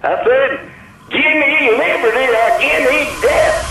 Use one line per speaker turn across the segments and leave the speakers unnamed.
I said, give me liberty or give me death.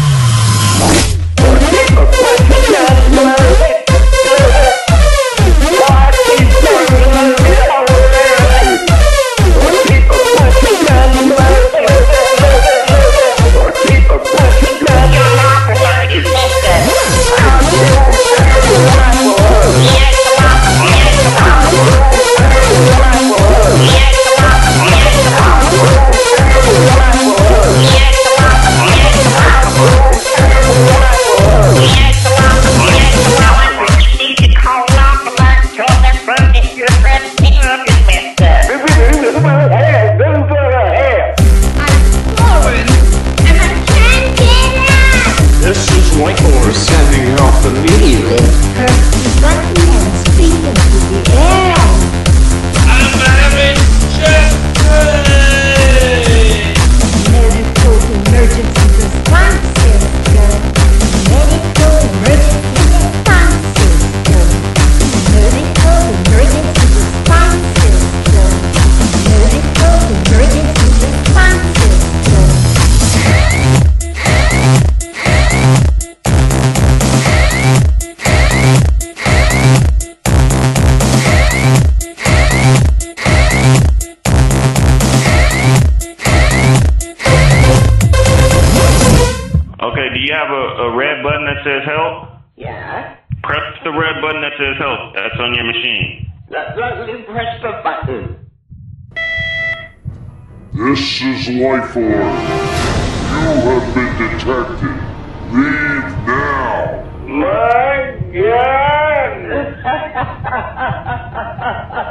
We're sending off immediately.
Press the button and speak into the air.
I'm having chest pain.
Medical emergency response system. Medical emergency response system. Medical emergency response system. Medical emergency response system.
Okay, do you have a red button that says help?
Yeah.
Press the red button that says help. That's on your machine.
Let me press the button.
This is Lifeform. You have been detected. Leave now.
My God!